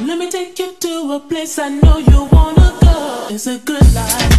Let me take you to a place I know you wanna go. It's a good life.